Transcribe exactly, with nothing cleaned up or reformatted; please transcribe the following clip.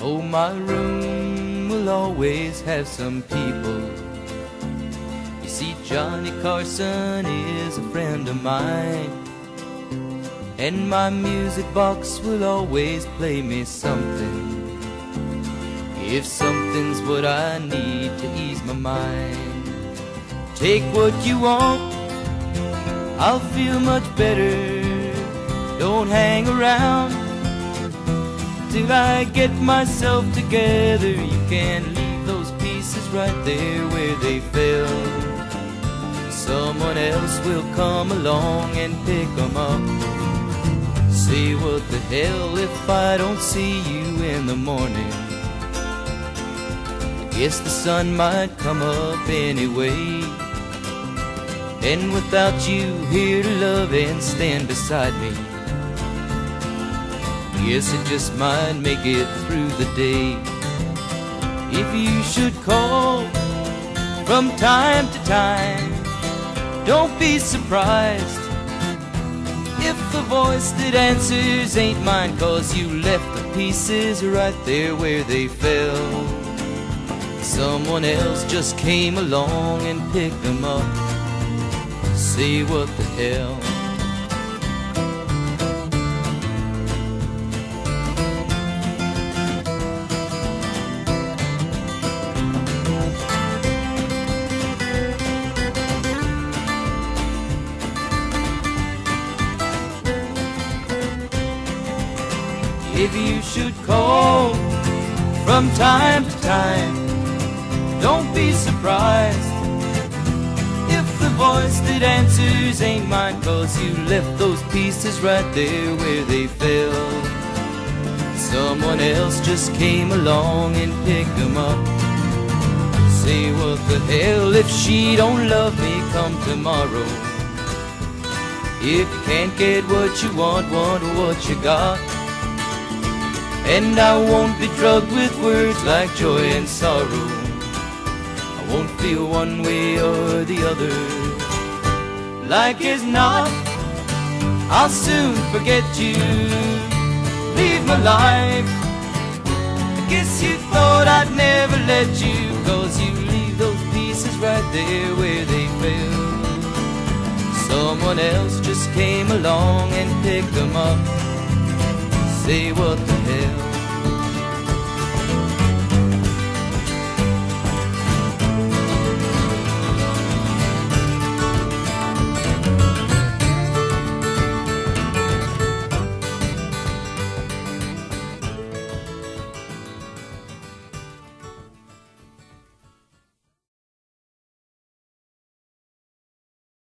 Oh, my room will always have some people. You see, Johnny Carson is a friend of mine, and my music box will always play me something. If something's what I need to ease my mind, take what you want, I'll feel much better. Don't hang around till I get myself together. You can leave those pieces right there where they fell. Someone else will come along and pick them up. Say, what the hell if I don't see you in the morning? I guess the sun might come up anyway, and without you here to love and stand beside me, yes, it just might make it through the day. If you should call from time to time, don't be surprised if the voice that answers ain't mine, 'cause you left the pieces right there where they fell. Someone else just came along and picked them up. Say, what the hell? If you should call from time to time, don't be surprised if the voice that answers ain't mine, 'cause you left those pieces right there where they fell. Someone else just came along and picked them up. Say, what the hell if she don't love me come tomorrow? If you can't get what you want, want what you got. And I won't be drugged with words like joy and sorrow. I won't feel one way or the other. Like as not, I'll soon forget you, leave my life. I guess you thought I'd never let you, 'cause you leave those pieces right there where they fell. Someone else just came along and picked them up. Say, what the hell?